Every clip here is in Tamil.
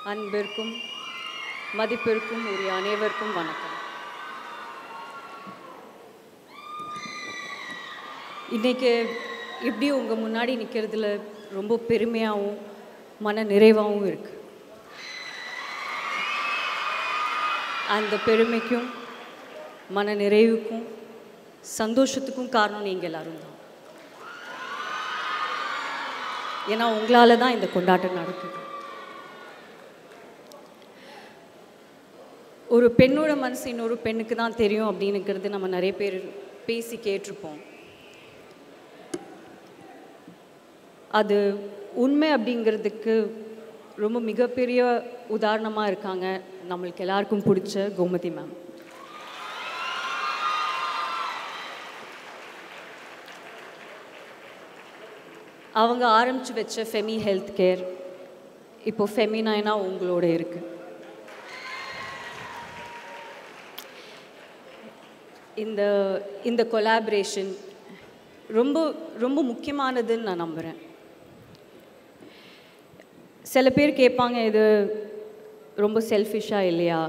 அன்பிற்கும் மதிப்பிற்கும் உரிய அனைவருக்கும் வணக்கம். இன்றைக்கி எப்படி உங்கள் முன்னாடி நிற்கிறதுல ரொம்ப பெருமையாகவும் மன நிறைவாகவும் இருக்குது. அந்த பெருமைக்கும் மன நிறைவுக்கும் சந்தோஷத்துக்கும் காரணம் நீங்கள் எல்லாரும் தான். ஏன்னா உங்களால் தான் இந்த கொண்டாட்டம் நடக்குது. ஒரு பெண்ணோட மனசு இன்னொரு பெண்ணுக்கு தான் தெரியும் அப்படின்னுக்கிறது நம்ம நிறைய பேர் பேசி கேட்டிருப்போம். அது உண்மை அப்படிங்கிறதுக்கு ரொம்ப மிகப்பெரிய உதாரணமாக இருக்காங்க நம்மளுக்கு எல்லாருக்கும் பிடிச்ச கோமதி மேம். அவங்க ஆரம்பித்து வச்ச ஃபெமி ஹெல்த் கேர் இப்போது ஃபெமினைனாக உங்களோட இருக்குது. இந்த கொலாபரேஷன் ரொம்ப ரொம்ப முக்கியமானதுன்னு நான் நம்புகிறேன். சில பேர் கேட்பாங்க, இது ரொம்ப செல்ஃபிஷாக இல்லையா,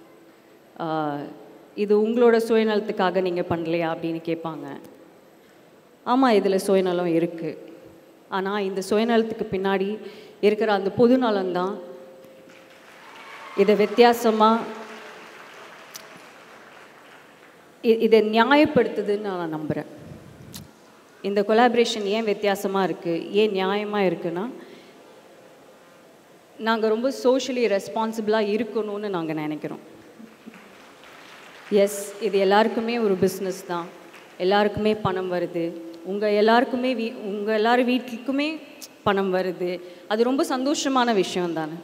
இது உங்களோட சுயநலத்துக்காக நீங்கள் பண்ணலையா அப்படின்னு கேட்பாங்க. ஆமாம், இதில் சுயநலம் இருக்குது. ஆனால் இந்த சுயநலத்துக்கு பின்னாடி இருக்கிற அந்த பொதுநலம்தான் இதை வித்தியாசமாக இதை நியாயப்படுத்துதுன்னு நான் நம்புகிறேன். இந்த கொலாபரேஷன் ஏன் வித்தியாசமாக இருக்குது, ஏன் நியாயமாக இருக்குன்னா, நாங்கள் ரொம்ப சோஷியலி ரெஸ்பான்சிபிளாக இருக்கணும்னு நாங்கள் நினைக்கிறோம். எஸ், இது எல்லாருக்குமே ஒரு பிஸ்னஸ் தான், எல்லாருக்குமே பணம் வருது, உங்கள் எல்லாரும் வீட்டுக்குமே பணம் வருது. அது ரொம்ப சந்தோஷமான விஷயம் தானே.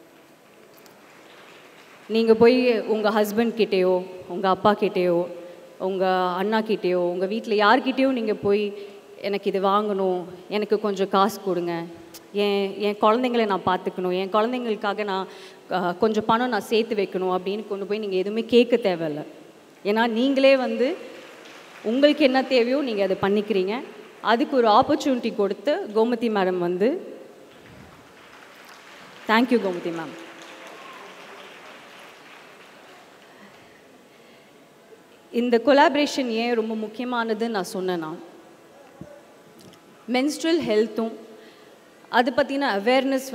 நீங்கள் போய் உங்கள் ஹஸ்பண்ட் கிட்டேயோ, உங்கள் அப்பா கிட்டேயோ, உங்கள் அண்ணா கிட்டேயோ, உங்கள் வீட்டில் யார்கிட்டேயோ நீங்கள் போய் எனக்கு இது வாங்கணும், எனக்கு கொஞ்சம் காசு கொடுங்க, என் குழந்தைங்களை நான் பார்த்துக்கணும், என் குழந்தைங்களுக்காக நான் கொஞ்சம் பணம் நான் சேர்த்து வைக்கணும் அப்படின்னு கொண்டு போய் நீங்கள் எதுவுமே கேட்க தேவையில்லை. ஏன்னா நீங்களே உங்களுக்கு என்ன தேவையோ நீங்கள் அதை பண்ணிக்கிறீங்க. அதுக்கு ஒரு ஆப்பர்ச்சுனிட்டி கொடுத்து Gomathi madam thank you Gomathi ma'am. இந்த கொலாபரேஷன் ஏன் ரொம்ப முக்கியமானதுன்னு நான் சொன்னேன்னா, மென்ஸ்ட்ரல் ஹெல்த்தும் அது பற்றின அவேர்னஸ்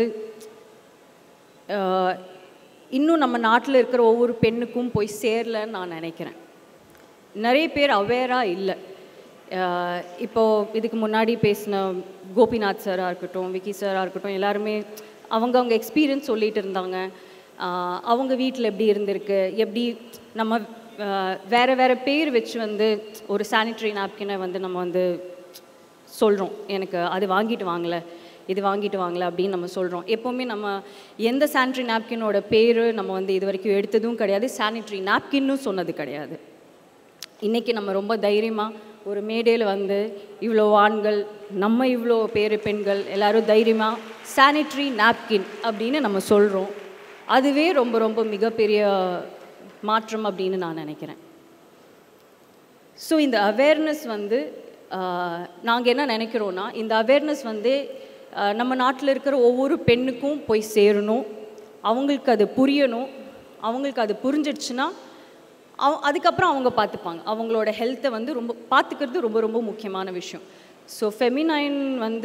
இன்னும் நம்ம நாட்டில் இருக்கிற ஒவ்வொரு பெண்ணுக்கும் போய் சேரலன்னு நான் நினைக்கிறேன். நிறைய பேர் அவேராக இல்லை. இப்போது இதுக்கு முன்னாடி பேசின கோபிநாத் சாராக இருக்கட்டும், விக்கி சாராக இருக்கட்டும், எல்லாருமே அவங்க எக்ஸ்பீரியன்ஸ் சொல்லிகிட்டு இருந்தாங்க. அவங்க வீட்டில் எப்படி இருந்திருக்கு, எப்படி நம்ம வேறு பேர் வச்சு ஒரு சானிட்டரி நாப்கினை நம்ம சொல்கிறோம், எனக்கு அது வாங்கிட்டு வாங்கலை, இது வாங்கிட்டு வாங்கலை அப்படின்னு நம்ம சொல்கிறோம். எப்போவுமே நம்ம எந்த சானிட்டரி நாப்கினோட பேர் நம்ம இது வரைக்கும் எடுத்ததும் கிடையாது, சானிட்டரி நாப்கின்னு சொன்னது கிடையாது. இன்றைக்கி நம்ம ரொம்ப தைரியமாக ஒரு மேடையில் இவ்வளோ ஆண்கள், நம்ம இவ்வளோ பெண்கள் எல்லோரும் தைரியமாக சானிட்டரி நாப்கின் அப்படின்னு நம்ம சொல்கிறோம். அதுவே ரொம்ப ரொம்ப மிகப்பெரிய மாற்றம் அப்படின்னு நான் நினைக்கிறேன். ஸோ இந்த அவேர்னஸ் நாங்கள் என்ன நினைக்கிறோன்னா, இந்த அவேர்னஸ் நம்ம நாட்டில் இருக்கிற ஒவ்வொரு பெண்ணுக்கும் போய் சேரணும், அவங்களுக்கு அது புரியணும். அவங்களுக்கு அது புரிஞ்சிடுச்சுன்னா அதுக்கப்புறம் அவங்க பார்த்துப்பாங்க. அவங்களோட ஹெல்த்தை ரொம்ப பார்த்துக்கிறது ரொம்ப ரொம்ப முக்கியமான விஷயம். ஸோ ஃபெமினைன்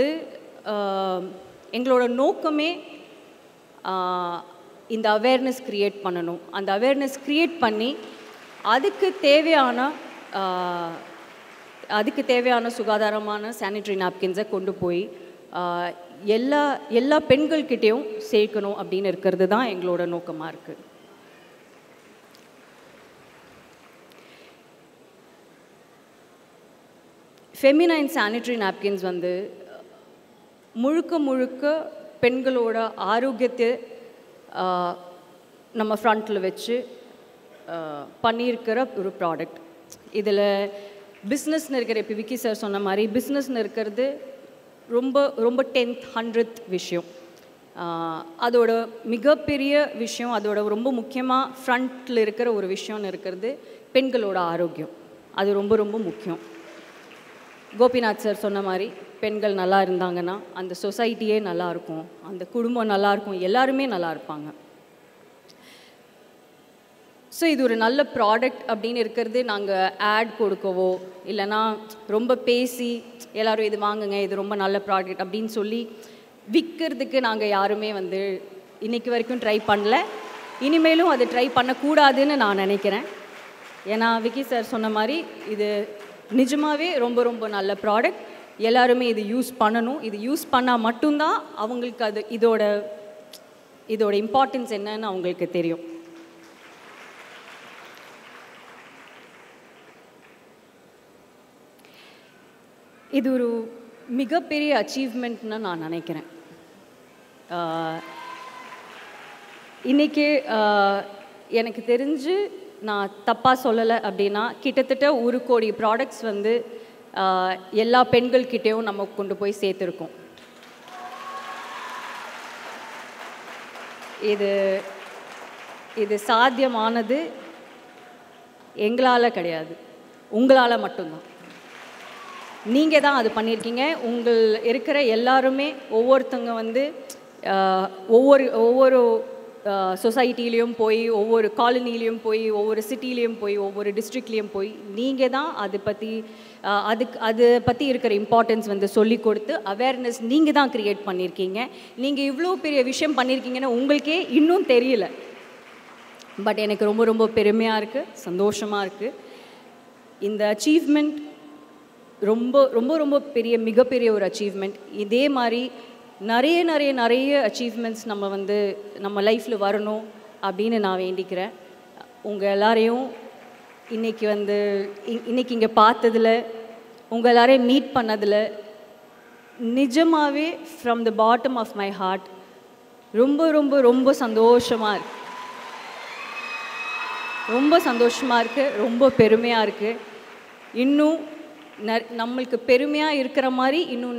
எங்களோட நோக்கமே இந்த அவேர்னஸ் க்ரியேட் பண்ணணும். அந்த அவேர்னஸ் க்ரியேட் பண்ணி அதுக்கு தேவையான சுகாதாரமான சானிட்டரி நாப்கின்ஸை கொண்டு போய் எல்லா பெண்கள்கிட்டையும் சேர்க்கணும் அப்படின்னு இருக்கிறது தான் எங்களோட நோக்கமாக இருக்குது. ஃபெமினைன் சானிட்டரி நாப்கின்ஸ் முழுக்க பெண்களோட ஆரோக்கியத்தை நம்ம ஃப்ரண்ட்டில் வச்சு பண்ணியிருக்கிற ஒரு ப்ராடக்ட். இதில் பிஸ்னஸ்ன்னு இருக்கிற, இப்போ விக்கி சார் சொன்ன மாதிரி பிஸ்னஸ்ன்னு இருக்கிறது ரொம்ப ரொம்ப 10th 100th விஷயம். அதோட மிகப்பெரிய விஷயம், அதோட ரொம்ப முக்கியமாக ஃப்ரண்ட்டில் இருக்கிற ஒரு விஷயம்னு இருக்கிறது பெண்களோட ஆரோக்கியம். அது ரொம்ப ரொம்ப முக்கியம். கோபிநாத் சார் சொன்ன மாதிரி பெண்கள் நல்லா இருந்தாங்கன்னா அந்த சொசைட்டியே நல்லாயிருக்கும், அந்த குடும்பம் நல்லாயிருக்கும், எல்லாருமே நல்லா இருப்பாங்க. ஸோ இது ஒரு நல்ல ப்ராடக்ட் அப்படின்னு இருக்கிறது நாங்கள் ஆட் கொடுக்கவோ இல்லைனா ரொம்ப பேசி எல்லோரும் இது வாங்குங்க, இது ரொம்ப நல்ல ப்ராடக்ட் அப்படின்னு சொல்லி விற்கிறதுக்கு நாங்கள் யாருமே வந்து இன்றைக்கி வரைக்கும் ட்ரை பண்ணல. இனிமேலும் அது ட்ரை பண்ணக்கூடாதுன்னு நான் நினைக்கிறேன். ஏன்னா விக்கி சார் சொன்ன மாதிரி இது நிஜமாகவே ரொம்ப ரொம்ப நல்ல ப்ராடக்ட். எல்லாருமே இது யூஸ் பண்ணணும். இது யூஸ் பண்ணால் மட்டும்தான் அவங்களுக்கு அது இதோட இம்பார்ட்டன்ஸ் என்னன்னு அவங்களுக்கு தெரியும். இது ஒரு மிகப்பெரிய அச்சீவ்மெண்ட்னு நான் நினைக்கிறேன். இன்றைக்கி எனக்கு தெரிஞ்சு நான் தப்பாக சொல்லலை அப்படின்னா கிட்டத்தட்ட 1 கோடி ப்ராடக்ட்ஸ் வந்து எல்லா பெண்கள்கிட்டையும் நம்ம கொண்டு போய் சேர்த்துருக்கோம். இது சாத்தியமானது எங்களால் கிடையாது, உங்களால் மட்டும்தான். நீங்கள் தான் அது பண்ணியிருக்கீங்க. உங்கள் இருக்கிற எல்லாருமே ஒவ்வொருத்தங்க வந்து ஒவ்வொரு சொசைட்டிலையும் போய், ஒவ்வொரு காலனிலையும் போய், ஒவ்வொரு சிட்டிலையும் போய், ஒவ்வொரு டிஸ்ட்ரிக்ட்லேயும் போய் நீங்கள் தான் அது பற்றி இருக்கிற இம்பார்ட்டன்ஸ் வந்து சொல்லி கொடுத்து அவேர்னஸ் நீங்கள் தான் க்ரியேட் பண்ணியிருக்கீங்க. நீங்கள் இவ்வளோ பெரிய விஷயம் பண்ணியிருக்கீங்கன்னு உங்களுக்கே இன்னும் தெரியல. பட் எனக்கு ரொம்ப ரொம்ப பெருமையாக இருக்குது, சந்தோஷமாக இருக்குது. இந்த அச்சீவ்மெண்ட் ரொம்ப ரொம்ப ரொம்ப மிகப்பெரிய ஒரு அச்சீவ்மெண்ட். இதே மாதிரி நிறைய அச்சீவ்மெண்ட்ஸ் நம்ம லைஃப்பில் வரணும் அப்படின்னு நான் வேண்டிக்கிறேன். உங்கள் எல்லாரையும் இன்னைக்கு இங்கே பார்த்ததில், உங்கள் எல்லாரையும் மீட் பண்ணதில் நிஜமாகவே from the bottom of my heart ரொம்ப ரொம்ப ரொம்ப சந்தோஷமாக இருக்குது. ரொம்ப சந்தோஷமாக இருக்குது, ரொம்ப பெருமையாக இருக்குது. இன்னும் நம்மளுக்கு பெருமையாக இருக்கிற மாதிரி இன்னும்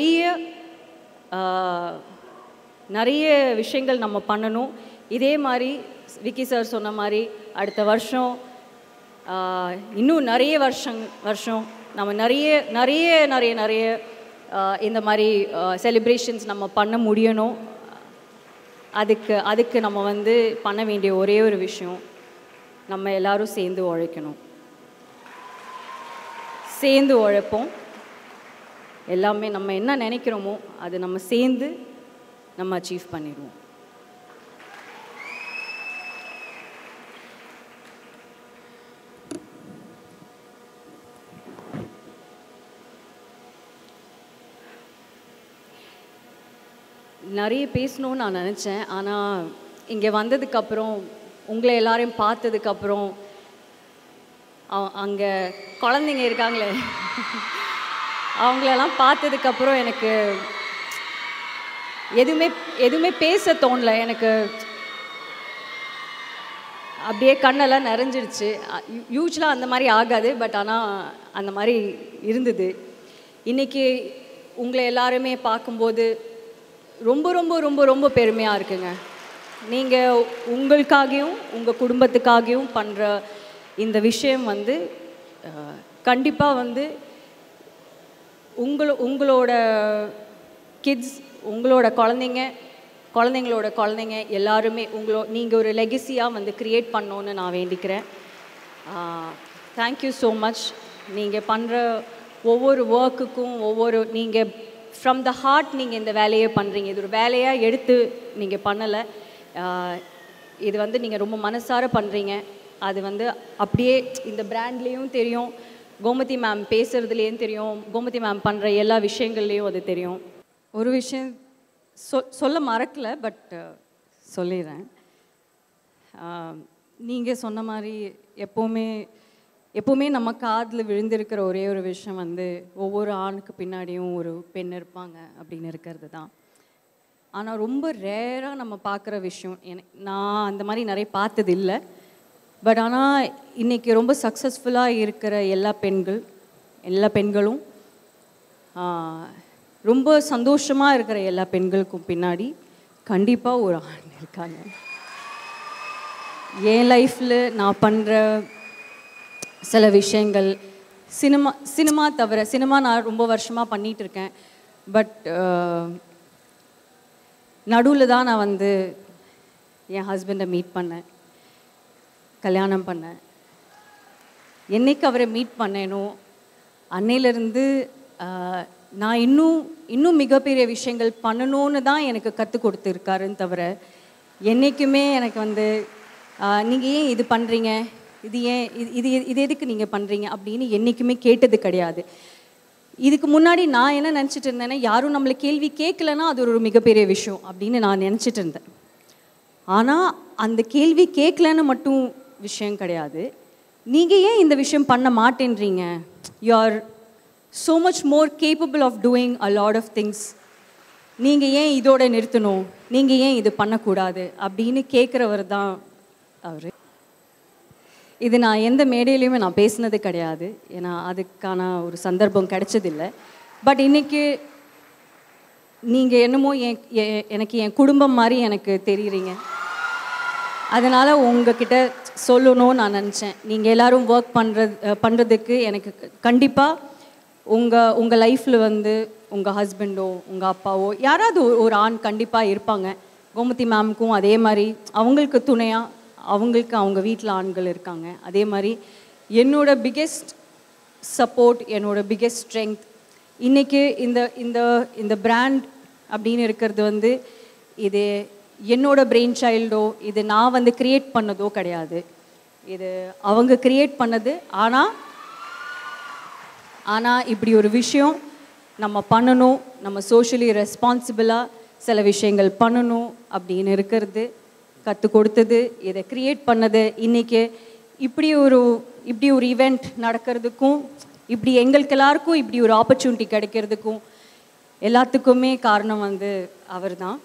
நிறைய விஷயங்கள் நம்ம பண்ணணும். இதே மாதிரி விக்கி சார் சொன்ன மாதிரி அடுத்த வருஷம் இன்னும் நிறைய வருஷம் நம்ம நிறைய இந்த மாதிரி செலிப்ரேஷன்ஸ் நம்ம பண்ண முடியணும். அதுக்கு நம்ம வந்து பண்ண வேண்டிய ஒரே ஒரு விஷயம், நம்ம எல்லோரும் சேர்ந்து உழைக்கணும். சேர்ந்து உழைப்போம். எல்லாமே நம்ம என்ன நினைக்கிறோமோ அது நம்ம சேர்ந்து நம்ம அச்சீவ் பண்ணிடுவோம். நிறைய பேசணும்னு நான் நினச்சேன். ஆனால் இங்கே வந்ததுக்கப்புறம், உங்களை எல்லாரையும் பார்த்ததுக்கப்புறம், அங்கே குழந்தைங்க இருக்காங்களே அவங்களெல்லாம் பார்த்ததுக்கப்புறம் எனக்கு எதுவுமே பேச தோணலை. எனக்கு அப்படியே கண்ணெல்லாம் நிறைஞ்சிடுச்சு. யூஸ்வலாக அந்த மாதிரி ஆகாது, பட் ஆனால் அந்த மாதிரி இருந்தது. இன்றைக்கி உங்களை எல்லாருமே பார்க்கும்போது ரொம்ப ரொம்ப ரொம்ப ரொம்ப பெருமையாக இருக்குங்க. நீங்கள் உங்களுக்காகவும் உங்கள் குடும்பத்துக்காகவும் பண்ணுற இந்த விஷயம் வந்து கண்டிப்பாக வந்து உங்களோட கிட்ஸ், உங்களோட குழந்தைங்களோட குழந்தைங்க எல்லாருமே நீங்கள் ஒரு லெகசியாக வந்து க்ரியேட் பண்ணோன்னு நான் வேண்டிக்கிறேன். Thank you so much. நீங்கள் பண்ணுற ஒவ்வொரு ஒர்க்குக்கும் நீங்கள் ஃப்ரம் த ஹார்ட் நீங்கள் இந்த வேலையை பண்ணுறீங்க. இது ஒரு வேலையாக எடுத்து நீங்கள் பண்ணலை. இது வந்து நீங்கள் ரொம்ப மனசார பண்ணுறீங்க. அது வந்து அப்படியே இந்த பிராண்ட்லேயும் தெரியும், கோமதி மேம் பேசுகிறதுலேயும் தெரியும், கோமதி மேம் பண்ணுற எல்லா விஷயங்கள்லேயும் அது தெரியும். ஒரு விஷயம் சொல்ல மறக்கலை, பட் சொல்லிடுறேன். நீங்கள் சொன்ன மாதிரி எப்போவுமே நம்ம காதில் விழுந்திருக்கிற ஒரே ஒரு விஷயம் வந்து ஒவ்வொரு ஆணுக்கு பின்னாடியும் ஒரு பெண் இருப்பாங்க அப்படின்னு இருக்கிறது தான். ஆனால் ரொம்ப ரேராக நம்ம பார்க்குற விஷயம், நான் அந்த மாதிரி நிறைய பார்த்தது இல்லை. பட் ஆனால் இன்றைக்கி ரொம்ப சக்ஸஸ்ஃபுல்லாக இருக்கிற எல்லா பெண்களும் ரொம்ப சந்தோஷமாக இருக்கிற எல்லா பெண்களுக்கும் பின்னாடி கண்டிப்பாக ஒரு ஆண் இருக்காங்க. என் லைஃப்பில் நான் பண்ணுற சில விஷயங்கள், சினிமா தவிர, சினிமா நான் ரொம்ப வருஷமாக பண்ணிகிட்ருக்கேன். பட் நடுவில் தான் நான் வந்து என் ஹஸ்பண்டை மீட் பண்ணேன், கல்யாணம் பண்ணேன். என்னைக்கு அவரை மீட் பண்ணேனோ அன்னையிலேருந்து நான் இன்னும் மிகப்பெரிய விஷயங்கள் பண்ணணும்னு தான் எனக்கு கற்றுக் கொடுத்துருக்காருன்னு தவிர என்றைக்குமே எனக்கு வந்து நீங்கள் ஏன் இது பண்ணுறீங்க, இது ஏன் இது எதுக்கு நீங்கள் பண்ணுறீங்க அப்படின்னு என்றைக்குமே கேட்டது கிடையாது. இதுக்கு முன்னாடி நான் என்ன நினச்சிட்டு இருந்தேன்னா, யாரும் நம்மளை கேள்வி கேட்கலன்னா அது ஒரு மிகப்பெரிய விஷயம் அப்படின்னு நான் நினச்சிட்டு இருந்தேன். ஆனால் அந்த கேள்வி கேட்கலன்னு மட்டும் விஷயம் கிடையாது, நீங்கள் ஏன் இந்த விஷயம் பண்ண மாட்டேன்றீங்க, you are so much more capable of doing a lot of things, நீங்கள் ஏன் இதோட நிறுத்தணும், நீங்கள் ஏன் இது பண்ணக்கூடாது அப்படின்னு கேட்குறவர் தான் அவர். இது நான் எந்த மேடையிலையுமே நான் பேசினது கிடையாது, ஏன்னா அதுக்கான ஒரு சந்தர்ப்பம் கிடைச்சதில்லை. பட் இன்றைக்கி நீங்கள் என்னமோ எனக்கு என் குடும்பம் மாதிரி எனக்கு தெரியுறீங்க. அதனால் உங்ககிட்ட சொல்லணும்னு நான் நினச்சேன். நீங்கள் எல்லோரும் ஒர்க் பண்ணுறதுக்கு எனக்கு கண்டிப்பாக உங்கள் லைஃப்பில் வந்து உங்கள் ஹஸ்பண்டோ உங்கள் அப்பாவோ யாராவது ஒரு ஆண் கண்டிப்பாக இருப்பாங்க. கோமதி மேம்க்கும் அதே மாதிரி அவங்களுக்கு துணையாக அவங்களுக்கு அவங்க வீட்டில் ஆண்கள் இருக்காங்க. அதே மாதிரி என்னோட பிக்கெஸ்ட் சப்போர்ட், என்னோட பிக்கெஸ்ட் ஸ்ட்ரென்த் இன்றைக்கி இந்த பிராண்ட் அப்படின்னு இருக்கிறது வந்து இது என்னோட பிரெயின் சைல்டோ இது நான் வந்து க்ரியேட் பண்ணதோ கிடையாது, இது அவங்க க்ரியேட் பண்ணது. ஆனால் இப்படி ஒரு விஷயம் நம்ம பண்ணணும், நம்ம சோஷியலி ரெஸ்பான்சிபிளாக சில விஷயங்கள் பண்ணணும் அப்படின்னு இருக்கிறது கற்றுக் கொடுத்தது, இதை க்ரியேட் பண்ணது. இன்றைக்கி இப்படி ஒரு ஈவெண்ட் நடக்கிறதுக்கும் இப்படி எங்களுக்கு எல்லாருக்கும் இப்படி ஒரு ஆப்பர்ச்சுனிட்டி கிடைக்கிறதுக்கும் எல்லாத்துக்குமே காரணம் வந்து அவர் தான்.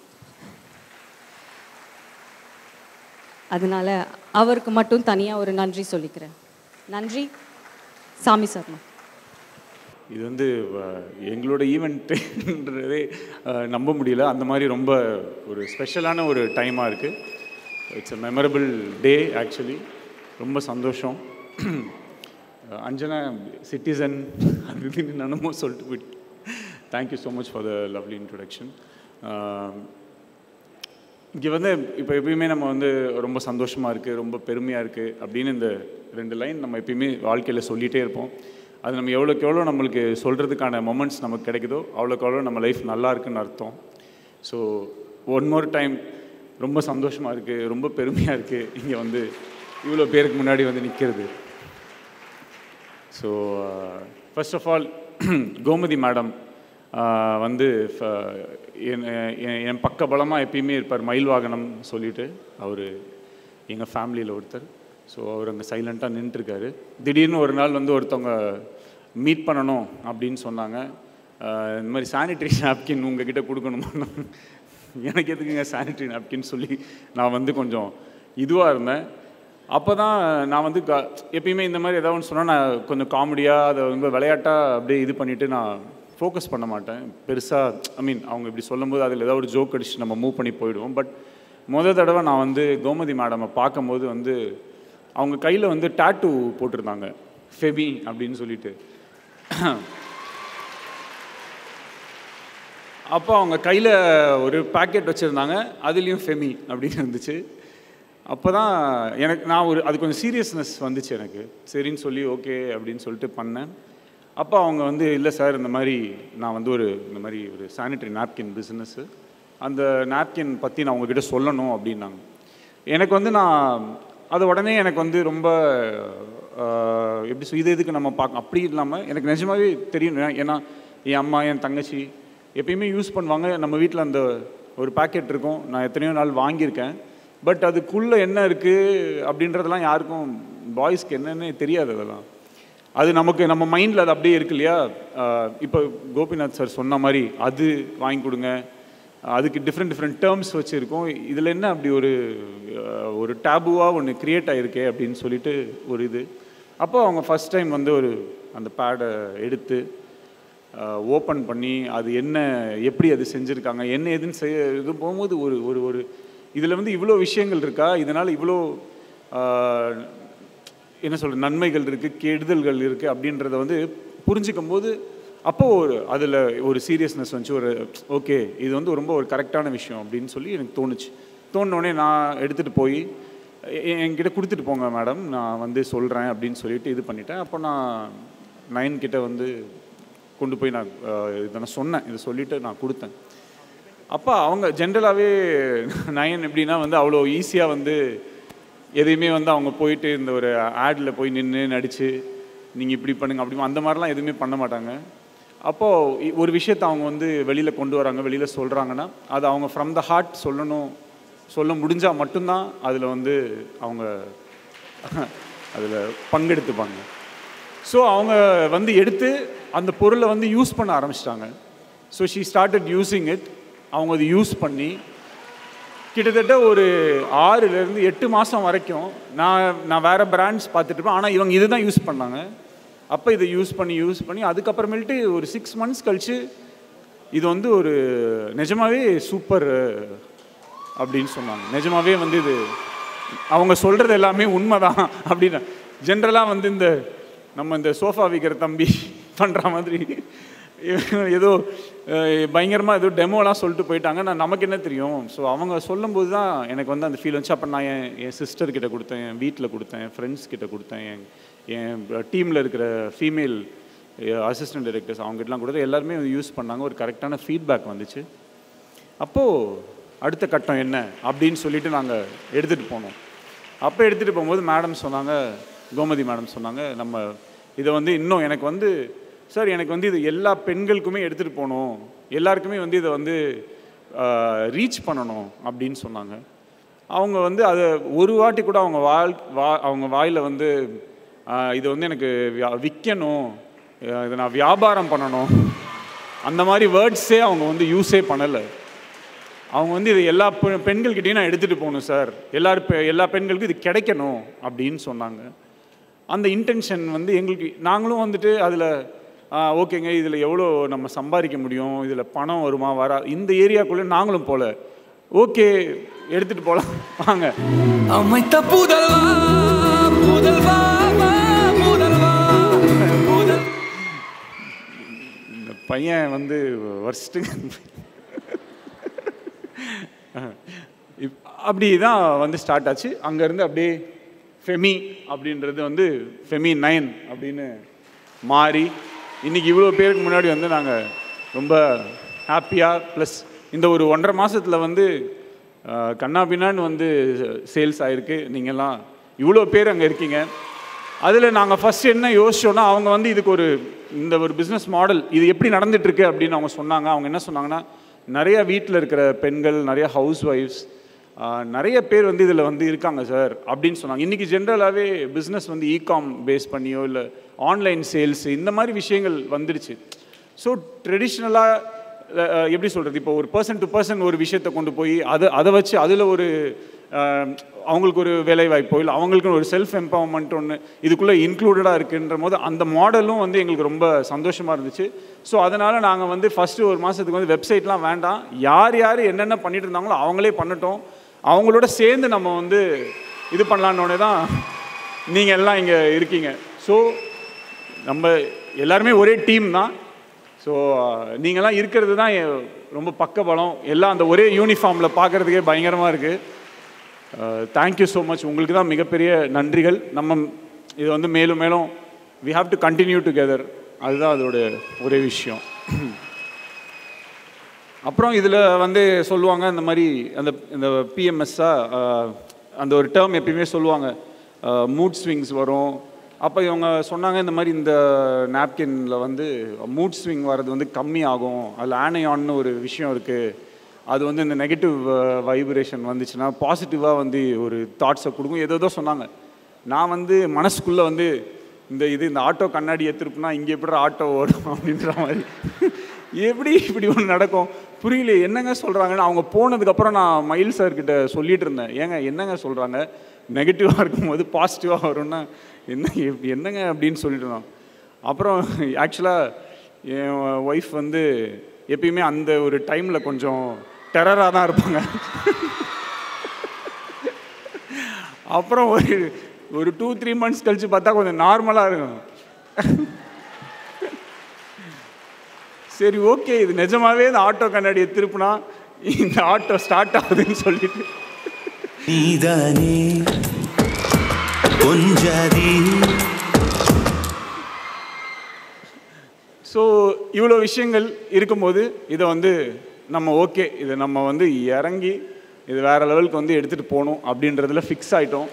அதனால் அவருக்கு மட்டும் தனியாக ஒரு நன்றி சொல்லிக்கிறேன். நன்றி சாமி சர்மா. இது வந்து எங்களோட ஈவெண்ட்டுன்றதே நம்ப முடியல, அந்த மாதிரி ரொம்ப ஒரு ஸ்பெஷலான ஒரு டைமாக இருக்குது. It's a memorable day actually. ரொம்ப சந்தோஷம். அஞ்சனா சிட்டிசன் அது இதுன்னு நானுமோ சொல்லிட்டு போயிட்டு thank you so much for the lovely introduction. இங்கே வந்து இப்போ எப்பயுமே நம்ம வந்து ரொம்ப சந்தோஷமாக இருக்குது, ரொம்ப பெருமையாக இருக்குது அப்படின்னு இந்த 2 லைன் நம்ம எப்பயுமே வாழ்க்கையில் சொல்லிகிட்டே இருப்போம். அது நம்ம எவ்வளோக்கு எவ்வளோ நம்மளுக்கு சொல்கிறதுக்கான மொமெண்ட்ஸ் நமக்கு கிடைக்குதோ அவ்வளோக்கு எவ்வளோ நம்ம லைஃப் நல்லா இருக்குன்னு அர்த்தம். ஸோ ஒன் மோர் டைம் ரொம்ப சந்தோஷமாக இருக்குது, ரொம்ப பெருமையாக இருக்குது இங்கே வந்து இவ்வளோ பேருக்கு முன்னாடி வந்து நிற்கிறது. So first of all Gomathi madam வந்து என் பக்க பலமாக எப்பயுமே இருப்பார். மயில் வாகனம் சொல்லிவிட்டு அவர் எங்கள் ஃபேமிலியில் ஒருத்தர். ஸோ அவர் அங்கே சைலண்ட்டாக நின்றுருக்காரு. திடீர்னு ஒரு நாள் வந்து ஒருத்தவங்க மீட் பண்ணணும் அப்படின்னு சொன்னாங்க. இந்த மாதிரி சானிட்ரி நாப்கின் உங்ககிட்ட கொடுக்கணுமா, எனக்கு எதுக்குங்க சானிட்ரி நாப்கின் சொல்லி நான் வந்து கொஞ்சம் இதுவாக இருந்தேன். அப்போ தான் நான் வந்து எப்பயுமே இந்த மாதிரி ஏதாவது ஒன்று சொன்னால் நான் கொஞ்சம் காமெடியாக அதை ரொம்ப விளையாட்டாக அப்படியே இது பண்ணிவிட்டு நான் ஃபோக்கஸ் பண்ண மாட்டேன் பெருசாக. ஐ மீன் அவங்க இப்படி சொல்லும்போது அதில் ஏதாவது ஒரு ஜோக் அடிச்சு நம்ம மூவ் பண்ணி போயிடுவோம். பட் முதல் தடவை நான் வந்து கோமதி மேடமை பார்க்கும்போது வந்து அவங்க கையில் வந்து டாட்டூ போட்டிருந்தாங்க, ஃபெபி அப்படின்னு சொல்லிட்டு. அப்போ அவங்க கையில் ஒரு பேக்கெட் வச்சுருந்தாங்க, அதுலேயும் ஃபெமி அப்படின்னு இருந்துச்சு. அப்போ தான் நான் அது கொஞ்சம் சீரியஸ்னஸ் வந்துச்சு எனக்கு. சரின்னு சொல்லி ஓகே அப்படின்னு சொல்லிட்டு பண்ணேன். அப்போ அவங்க வந்து இல்லை சார், இந்த மாதிரி நான் வந்து இந்த மாதிரி ஒரு சானிட்டரி நாப்கின் பிஸ்னஸ்ஸு, அந்த நாப்கின் பற்றி நான் உங்ககிட்ட சொல்லணும் அப்படின்னாங்க. எனக்கு வந்து அது உடனே எனக்கு வந்து ரொம்ப எப்படி இதுக்கு நம்ம பார்க்க அப்படி இல்லாமல் எனக்கு நிஜமாகவே தெரியும். ஏன்னா என் அம்மா என் தங்கச்சி எப்பயுமே யூஸ் பண்ணுவாங்க. நம்ம வீட்டில் அந்த ஒரு பேக்கெட் இருக்கும், நான் எத்தனையோ நாள் வாங்கியிருக்கேன். பட் அதுக்குள்ளே என்ன இருக்குது அப்படின்றதெல்லாம் யாருக்கும் பாய்ஸ்க்கு என்னென்னே தெரியாது. அதெல்லாம் அது நம்ம மைண்டில் அது அப்படியே இருக்கு இல்லையா. இப்போ கோபிநாத் சார் சொன்ன மாதிரி அது வாங்கி கொடுங்க, அதுக்கு டிஃப்ரெண்ட் டேர்ம்ஸ் வச்சுருக்கோம். இதில் என்ன அப்படி ஒரு டேபுவாக ஒன்று க்ரியேட் ஆகிருக்கே அப்படின்னு சொல்லிட்டு ஒரு இது. அப்போ அவங்க ஃபஸ்ட் டைம் வந்து அந்த பேடை எடுத்து ஓப்பன் பண்ணி அது என்ன எப்படி அது செஞ்சுருக்காங்க என்ன எதுன்னு இது போகும்போது ஒரு இதில் வந்து இவ்வளோ விஷயங்கள் இருக்கா, இதனால் இவ்வளோ என்ன சொல்கிற நன்மைகள் இருக்குது, கெடுதல்கள் இருக்குது அப்படின்றத வந்து புரிஞ்சிக்கும் போது அப்போது அதில் ஒரு சீரியஸ்னஸ் வந்துச்சு, ஒரு ஓகே இது வந்து ரொம்ப ஒரு கரெக்டான விஷயம் அப்படின்னு சொல்லி எனக்கு தோணுச்சு. தோணுனோடனே நான் எடுத்துகிட்டு போய் என்கிட்ட கொடுத்துட்டு போங்க மேடம், நான் வந்து சொல்கிறேன் அப்படின்னு சொல்லிட்டு இது பண்ணிட்டேன். அப்போ நான் நயன் கிட்ட வந்து கொண்டு போய் நான் இதை நான் சொன்னேன், இதை சொல்லிவிட்டு நான் கொடுத்தேன். அப்போ அவங்க ஜென்ரலாகவே நயன் எப்படின்னா வந்து அவ்வளோ ஈஸியாக வந்து எதையுமே வந்து அவங்க போயிட்டு இந்த ஒரு ஆடில் போய் நின்று நடித்து நீங்கள் இப்படி பண்ணுங்க அப்படி அந்த மாதிரிலாம் எதுவுமே பண்ண மாட்டாங்க. அப்போது ஒரு விஷயத்தை அவங்க வந்து வெளியில் கொண்டு வராங்க, வெளியில் சொல்கிறாங்கன்னா அது அவங்க ஃப்ரம் த ஹார்ட் சொல்ல முடிஞ்சால் மட்டும்தான் அதில் வந்து அவங்க அதில் பங்கெடுத்துப்பாங்க. ஸோ அவங்க வந்து எடுத்து அந்த பொருளை வந்து யூஸ் பண்ண ஆரம்பிச்சிட்டாங்க. So she started using it. அவங்க அது யூஸ் பண்ணி கிட்டத்தட்ட ஒரு 6லேருந்து 8 மாதம் வரைக்கும் நான் வேறு பிராண்ட்ஸ் பார்த்துட்ருப்பேன், ஆனால் இவங்க இது தான் யூஸ் பண்ணாங்க. அப்போ இதை யூஸ் பண்ணி அதுக்கப்புறமேல்ட்டு ஒரு 6 மந்த்ஸ் கழித்து இது வந்து ஒரு நிஜமாகவே சூப்பர் அப்படின்னு சொன்னாங்க. நிஜமாகவே வந்து இது அவங்க சொல்கிறது எல்லாமே உண்மை தான் அப்படின்னு. ஜென்ரலாக வந்து நம்ம இந்த சோஃபா விற்கிற தம்பி பண்ணுற மாதிரி ஏதோ பயங்கரமாக ஏதோ டெமோலாம் சொல்லிட்டு போயிட்டாங்க. நமக்கு என்ன தெரியும். ஸோ அவங்க சொல்லும்போது தான் எனக்கு வந்து அந்த ஃபீல் வந்துச்சு. அப்போ நான் என் சிஸ்டர்கிட்ட கொடுத்தேன், என் வீட்டில் கொடுத்தேன், என் ஃப்ரெண்ட்ஸ் கிட்ட கொடுத்தேன், என் டீமில் இருக்கிற ஃபீமேல் அசிஸ்டன்ட் டைரக்டர்ஸ் அவங்ககிட்டலாம் கொடுத்து எல்லாருமே யூஸ் பண்ணாங்க. ஒரு கரெக்டான ஃபீட்பேக் வந்துச்சு. அப்போது அடுத்த கட்டம் என்ன அப்படின்னு சொல்லிட்டு நாங்கள் எடுத்துகிட்டு போனோம். அப்போ எடுத்துகிட்டு போகும்போது மேடம் சொன்னாங்க, கோமதி மேடம் சொன்னாங்க, நம்ம இதை வந்து இன்னும் எனக்கு வந்து சார் எனக்கு வந்து இது எல்லா பெண்களுக்குமே எடுத்துகிட்டு போகணும், எல்லாருக்குமே வந்து இதை வந்து ரீச் பண்ணணும் அப்படின்னு சொன்னாங்க. அவங்க வந்து அதை ஒரு வாட்டி கூட அவங்க வாயில் வந்து இதை வந்து எனக்கு விற்கணும், இதை நான் வியாபாரம் பண்ணணும் அந்த மாதிரி வேர்ட்ஸே அவங்க வந்து யூஸே பண்ணலை. அவங்க வந்து இது எல்லா பெண்கள்கிட்டையும் நான் எடுத்துகிட்டு போகணும் சார், எல்லா பெண்களுக்கும் இது கிடைக்கணும் அப்படின்னு சொன்னாங்க. அந்த இன்டென்ஷன் வந்து எங்களுக்கு நாங்களும் வந்துட்டு அதில் ஓகேங்க இதில் எவ்வளோ நம்ம சம்பாதிக்க முடியும், இதில் பணம் வருமா வரா, இந்த ஏரியாக்குள்ளே நாங்களும் போகல. ஓகே எடுத்துகிட்டு போகலாம் வாங்க. இந்த பையன் வந்து வர்ஸ்ட்டு அப்படி தான் வந்து ஸ்டார்ட் ஆச்சு. அங்கேருந்து அப்படியே ஃபெமி அப்படின்றது வந்து ஃபெமி 9 அப்படின்னு மாறி இன்றைக்கி இவ்வளோ பேருக்கு முன்னாடி வந்து நாங்கள் ரொம்ப ஹாப்பியாக ப்ளஸ் இந்த ஒரு 1.5 மாதத்தில் வந்து கண்ணா பின்னான்னு வந்து சேல்ஸ் ஆகிருக்கு. நீங்கள்லாம் இவ்வளோ பேர் அங்கே இருக்கீங்க. அதில் நாங்கள் ஃபஸ்ட் என்ன யோசிச்சோன்னா அவங்க வந்து இதுக்கு இந்த ஒரு பிஸ்னஸ் மாடல் இது எப்படி நடந்துகிட்ருக்கு அப்படின்னு அவங்க சொன்னாங்க. அவங்க என்ன சொன்னாங்கன்னா, நிறைய வீட்டில் இருக்கிற பெண்கள், நிறைய ஹவுஸ் ஒய்ஃப்ஸ், நிறைய பேர் வந்து இதில் வந்து இருக்காங்க சார் அப்படின்னு சொன்னாங்க. இன்றைக்கி ஜென்ரலாகவே பிஸ்னஸ் வந்து இகாம் பேஸ் பண்ணியோ இல்லை ஆன்லைன் சேல்ஸு இந்த மாதிரி விஷயங்கள் வந்துடுச்சு. ஸோ ட்ரெடிஷ்னலாக எப்படி சொல்கிறது, இப்போ ஒரு பர்சன் டு பர்சன் ஒரு விஷயத்தை கொண்டு போய் அதை வச்சு அதில் ஒரு அவங்களுக்கு ஒரு வேலைவாய்ப்போ இல்லை அவங்களுக்குன்னு ஒரு செல்ஃப் எம்பவர்மெண்ட் ஒன்று இதுக்குள்ளே இன்க்ளூடடாக இருக்குன்ற போது அந்த மாடலும் வந்து எங்களுக்கு ரொம்ப சந்தோஷமாக இருந்துச்சு. ஸோ அதனால் நாங்கள் வந்து ஃபஸ்ட்டு ஒரு மாதத்துக்கு வந்து வெப்சைட்லாம் வேண்டாம், யார் என்னென்ன பண்ணிட்டு இருந்தாங்களோ அவங்களே பண்ணட்டும், அவங்களோட சேர்ந்து நம்ம வந்து இது பண்ணலான்னொடனே தான் நீங்கள் எல்லாம் இங்கே இருக்கீங்க. ஸோ நம்ம எல்லாருமே ஒரே டீம் தான். ஸோ நீங்கள்லாம் இருக்கிறது தான் ரொம்ப பக்கபலம். எல்லாம் அந்த ஒரே யூனிஃபார்மில் பார்க்குறதுக்கே பயங்கரமாக இருக்குது. Thank you so much. உங்களுக்கு தான் மிகப்பெரிய நன்றிகள். நம்ம இது வந்து மேலும் மேலும் we have to continue together. அதுதான் அதோட ஒரே விஷயம். அப்புறம் இதில் வந்து சொல்லுவாங்க இந்த மாதிரி இந்த பிஎம்எஸ்ஸாக அந்த ஒரு டேர்ம் எப்பயுமே சொல்லுவாங்க, மூட் ஸ்விங்ஸ் வரும். அப்போ இவங்க சொன்னாங்க இந்த மாதிரி இந்த நாப்கினில் வந்து மூட் ஸ்விங் வர்றது வந்து கம்மி ஆகும், அதில் ஆனையான்னு ஒரு விஷயம் இருக்குது, அது வந்து இந்த நெகட்டிவ் வைப்ரேஷன் வந்துச்சுன்னா பாசிட்டிவாக வந்து ஒரு தாட்ஸை கொடுக்கும், ஏதோ சொன்னாங்க. நான் வந்து மனசுக்குள்ளே வந்து இந்த ஆட்டோ கண்ணாடியை திருப்புனா இங்கே எப்படி ஆட்டோ ஓடும் அப்படின்ற மாதிரி எப்படி இப்படி ஒன்று நடக்கும் புரியல, என்னங்க சொல்கிறாங்கன்னு. அவங்க போனதுக்கப்புறம் நான் மயில் சார்கிட்ட சொல்லிகிட்டு இருந்தேன், ஏங்க என்னங்க சொல்கிறாங்க, நெகட்டிவாக இருக்கும்போது பாசிட்டிவாக வரும்னா என்னங்க அப்படின்னு சொல்லிட்டு இருந்தோம். அப்புறம் ஆக்சுவலாக என் ஒய்ஃப் வந்து எப்பயுமே அந்த ஒரு டைமில் கொஞ்சம் டெரராக தான் இருப்பாங்க. அப்புறம் ஒரு 2-3 மந்த்ஸ் கழித்து பார்த்தா கொஞ்சம் நார்மலாக இருக்கும். சரி ஓகே, இது நிஜமாவே இந்த ஆட்டோ கண்ணாடியை திருப்பினா இந்த ஆட்டோ ஸ்டார்ட் ஆகுதுன்னு சொல்லிட்டு நீதானே கொஞ்சாதி. ஸோ இவ்வளோ விஷயங்கள் இருக்கும்போது இதை வந்து நம்ம ஓகே, இதை நம்ம வந்து இறங்கி இது வேறு லெவலுக்கு வந்து எடுத்துகிட்டு போகணும் அப்படின்றதுல ஃபிக்ஸ் ஆகிட்டோம்.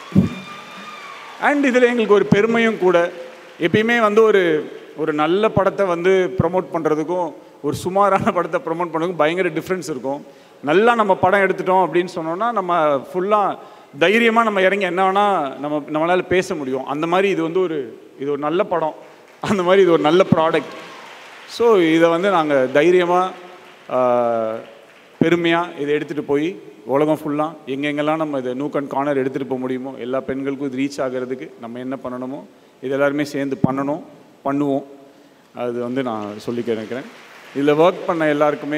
அண்ட் இதில் எங்களுக்கு ஒரு பெருமையும் கூட. எப்பயுமே வந்து ஒரு நல்ல படத்தை வந்து ப்ரமோட் பண்ணுறதுக்கும் ஒரு சுமாரான படத்தை ப்ரமோட் பண்ணுறதுக்கும் பயங்கர டிஃப்ரென்ஸ் இருக்கும். நல்லா நம்ம படம் எடுத்துட்டோம் அப்படின்னு சொன்னோன்னா நம்ம ஃபுல்லாக தைரியமாக நம்ம இறங்கி என்ன வேணால் நம்மளால் பேச முடியும். அந்த மாதிரி இது வந்து இது ஒரு நல்ல படம், அந்த மாதிரி இது ஒரு நல்ல ப்ராடக்ட். ஸோ இதை வந்து நாங்கள் தைரியமாக பெருமையாக இதை எடுத்துகிட்டு போய் உலகம் ஃபுல்லாக எங்கெங்கெல்லாம் நம்ம இதை நூக் அண்ட் கார்னர் எடுத்துகிட்டு போக முடியுமோ எல்லா பெண்களுக்கும் இது ரீச் ஆகிறதுக்கு நம்ம என்ன பண்ணணுமோ இது எல்லாருமே சேர்ந்து பண்ணுவோம். அது வந்து நான் சொல்லிக்க நினைக்கிறேன். இதில் ஒர்க் பண்ண எல்லாருக்குமே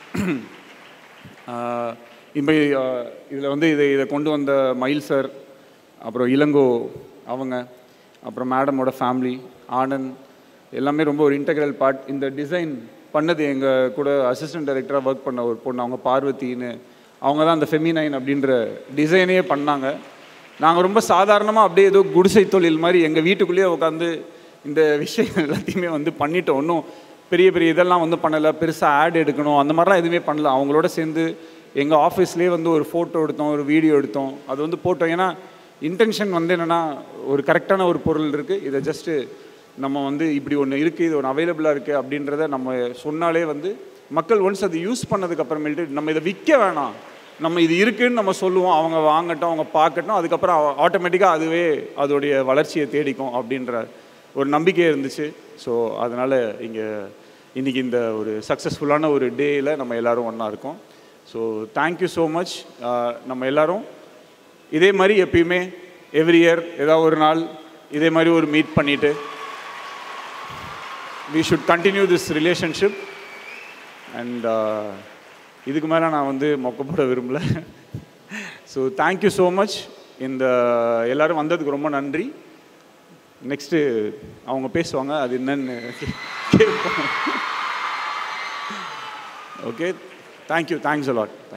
இப்போ இதில் வந்து இதை கொண்டு வந்த மயில் சார், அப்புறம் இளங்கோ அவங்க, அப்புறம் மேடமோட ஃபேமிலி, ஆனந்த், எல்லாமே ரொம்ப ஒரு இன்டெக்ரல் பார்ட். இந்த டிசைன் பண்ணது எங்கள் கூட அசிஸ்டன்ட் டைரக்டராக ஒர்க் பண்ண ஒரு பொண்ணு, அவங்க பார்வதின்னு, அவங்க தான் அந்த ஃபெமினைன் அப்படின்ற டிசைனே பண்ணாங்க. நாங்கள் ரொம்ப சாதாரணமாக அப்படியே ஏதோ குடிசை தொழில் மாதிரி எங்கள் வீட்டுக்குள்ளேயே உட்காந்து இந்த விஷயம் எல்லாத்தையுமே வந்து பண்ணிட்டோம். இன்னும் பெரிய பெரிய இதெல்லாம் வந்து பண்ணலை, பெருசாக ஆட் எடுக்கணும் அந்த மாதிரிலாம் எதுவுமே பண்ணல. அவங்களோட சேர்ந்து எங்கள் ஆஃபீஸ்லேயே வந்து ஒரு ஃபோட்டோ எடுத்தோம், ஒரு வீடியோ எடுத்தோம், அது வந்து போட்டோம். ஏன்னா இன்டென்ஷன் வந்து என்னென்னா ஒரு கரெக்டான ஒரு பொருள் இருக்குது, இதை ஜஸ்ட்டு நம்ம வந்து இப்படி ஒன்று இருக்குது, இது ஒன்று அவைலபிளாக இருக்குது அப்படின்றத நம்ம சொன்னாலே வந்து மக்கள் ஒன்ஸ் அது யூஸ் பண்ணதுக்கப்புறமேட்டு நம்ம இதை விற்க வேணாம், நம்ம இது இருக்குதுன்னு நம்ம சொல்லுவோம், அவங்க வாங்கட்டும், அவங்க பார்க்கட்டும், அதுக்கப்புறம் ஆட்டோமேட்டிக்காக அதுவே அதோடைய வளர்ச்சியை தேடிக்கும் அப்படின்ற ஒரு நம்பிக்கை இருந்துச்சு. ஸோ அதனால் இன்றைக்கி இந்த ஒரு சக்ஸஸ்ஃபுல்லான ஒரு டேயில் நம்ம எல்லோரும் ஒன்றா இருக்கோம். So thank you so much. நம்ம எல்லோரும் இதே மாதிரி எப்பயுமே எவ்ரி இயர் ஏதாவது ஒரு நாள் இதே மாதிரி ஒரு மீட் பண்ணிவிட்டு we should continue this relationship. And இதுக்கு மேலே நான் வந்து மொக்கப்பட விரும்பல. So thank you so much. இந்த எல்லோரும் வந்ததுக்கு ரொம்ப நன்றி. நெக்ஸ்ட்டு அவங்க பேசுவாங்க, அது என்னன்னு கேட்போம். Okay, thank you, thanks a lot.